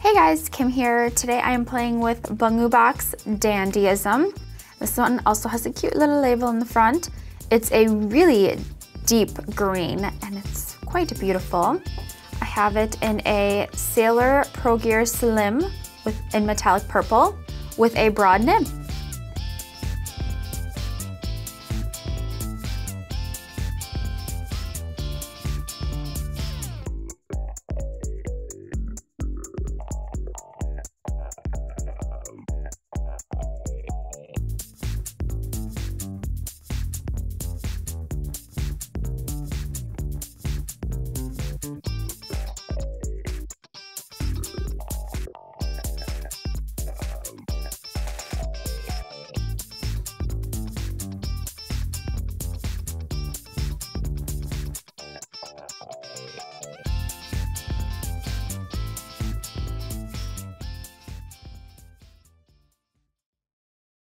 Hey guys, Kim here. Today I am playing with Bungubox Dandyism. This one also has a cute little label in the front. It's a really deep green and it's quite beautiful. I have it in a Sailor Pro Gear Slim in metallic purple with a broad nib.